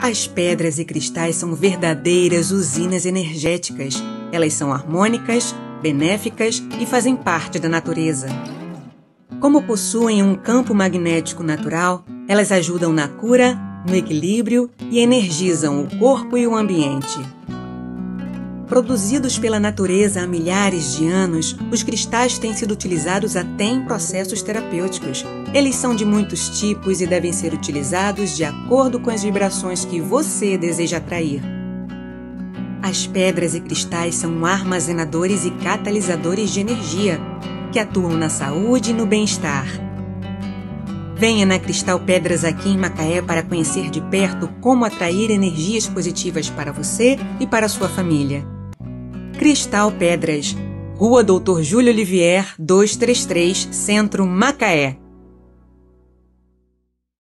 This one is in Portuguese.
As pedras e cristais são verdadeiras usinas energéticas. Elas são harmônicas, benéficas e fazem parte da natureza. Como possuem um campo magnético natural, elas ajudam na cura, no equilíbrio e energizam o corpo e o ambiente. Produzidos pela natureza há milhares de anos, os cristais têm sido utilizados até em processos terapêuticos. Eles são de muitos tipos e devem ser utilizados de acordo com as vibrações que você deseja atrair. As pedras e cristais são armazenadores e catalisadores de energia, que atuam na saúde e no bem-estar. Venha na Cristal Pedras aqui em Macaé para conhecer de perto como atrair energias positivas para você e para sua família. Cristal Pedras, Rua Dr. Júlio Olivier, 233, Centro, Macaé.